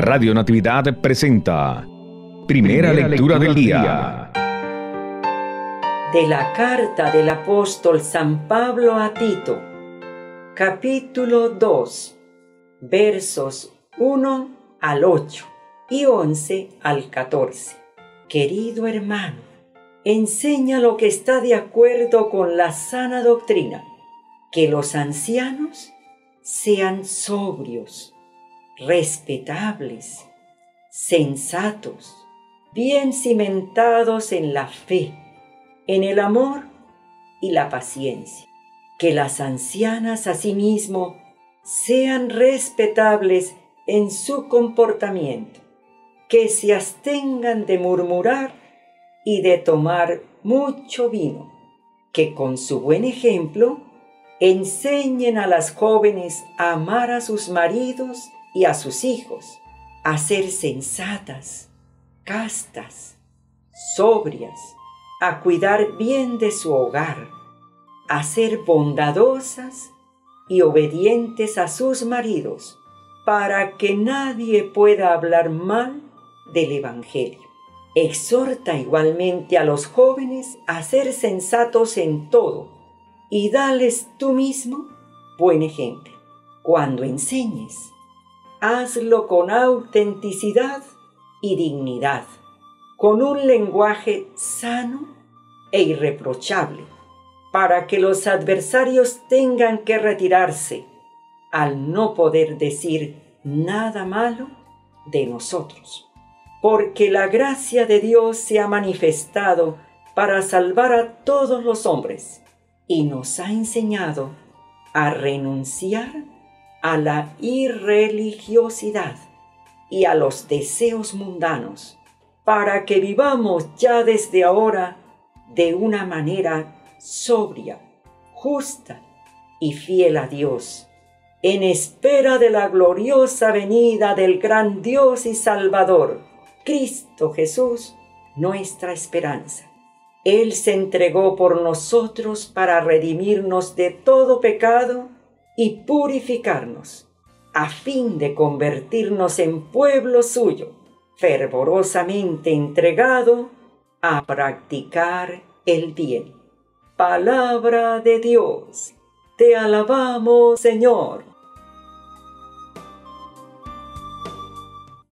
Radio Natividad presenta Primera Lectura del Día. De la carta del apóstol San Pablo a Tito, capítulo 2, versos 1 al 8 y 11 al 14. Querido hermano, enseña lo que está de acuerdo con la sana doctrina, que los ancianos sean sobrios, respetables, sensatos, bien cimentados en la fe, en el amor y la paciencia. Que las ancianas asimismo sean respetables en su comportamiento, que se abstengan de murmurar y de tomar mucho vino, que con su buen ejemplo enseñen a las jóvenes a amar a sus maridos y a sus hijos, a ser sensatas, castas, sobrias, a cuidar bien de su hogar, a ser bondadosas y obedientes a sus maridos, para que nadie pueda hablar mal del Evangelio. Exhorta igualmente a los jóvenes a ser sensatos en todo y dales tú mismo buen ejemplo. Cuando enseñes, hazlo con autenticidad y dignidad, con un lenguaje sano e irreprochable, para que los adversarios tengan que retirarse al no poder decir nada malo de nosotros. Porque la gracia de Dios se ha manifestado para salvar a todos los hombres y nos ha enseñado a renunciar a la irreligiosidad y a los deseos mundanos, para que vivamos ya desde ahora de una manera sobria, justa y fiel a Dios, en espera de la gloriosa venida del gran Dios y Salvador, Cristo Jesús, nuestra esperanza. Él se entregó por nosotros para redimirnos de todo pecado y purificarnos, a fin de convertirnos en pueblo suyo, fervorosamente entregado a practicar el bien. Palabra de Dios, te alabamos, Señor.